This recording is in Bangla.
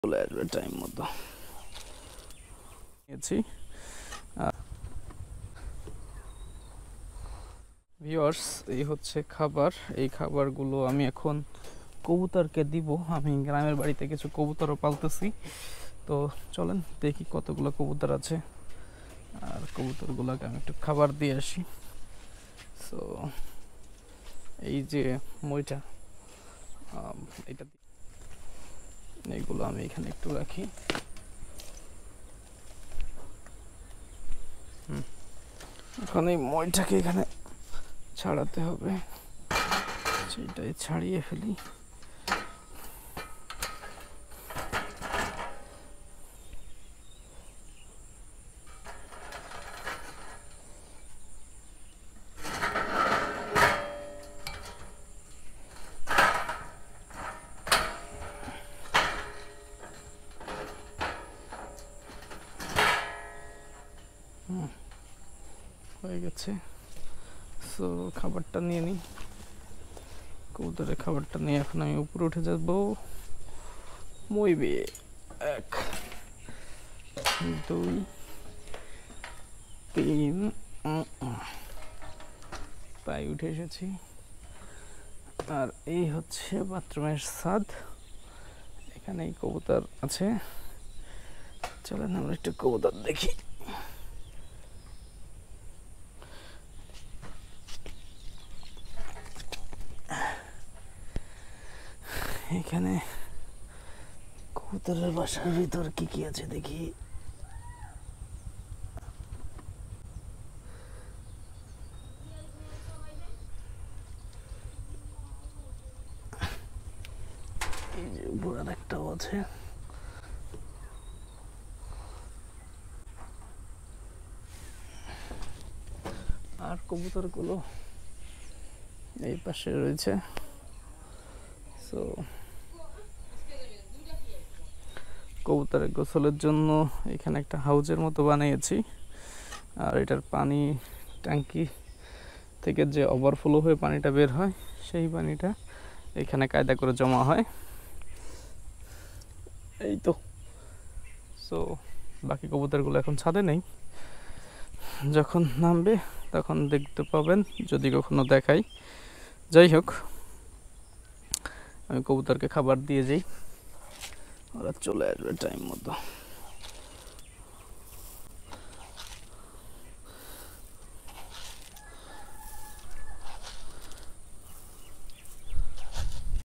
চলে আসবে টাইম মতো। ভিউয়ার্স, এই হচ্ছে খাবার। এই খাবারগুলো আমি এখন কবুতরকে দিব। আমি গ্রামের বাড়িতে কিছু কবুতরও পালতেছি, তো চলেন দেখি কতগুলো কবুতর আছে আর কবুতরগুলোকে আমি একটু খাবার দিয়ে আসি। সো এই যে মইটা, এটা এইগুলো আমি এখানে একটু রাখি। এখন এই মইটাকে এখানে ছাড়াতে হবে, সেটাই ছাড়িয়ে ফেলি। হয়ে গেছে। সো খাবারটা নিয়ে নিই, কবুতরের খাবারটা নিয়ে এখন আমি উপরে উঠে যাব। মই বিয়ে 1 2 3, তাই উঠে এসেছি। আর এই হচ্ছে বাথরুমের ছাদ, এখানে কবুতর আছে। চলেন আমরা একটু কবুতর দেখি। এখানে কবুতরের বাসার ভিতর কি কি আছে দেখি। এই যে উপর একটাও আছে। আর কবুতরগুলো এই পাশে রয়েছে। সো কবুতরের গোসলের জন্য এখানে একটা হাউজের মতো বানিয়েছি, আর এটার পানি ট্যাঙ্কি থেকে যে ওভারফ্লো হয়ে পানিটা বের হয়, সেই পানিটা এখানে কায়দা করে জমা হয়। এই তো। সো বাকি কবুতরগুলো এখন ছাদে নেই, যখন নামবে তখন দেখতে পাবেন, যদি কখনো দেখাই। যাই হোক, আমি কবুতরকে খাবার দিয়ে যাই, ওরা চলে আসবে টাইম মতো।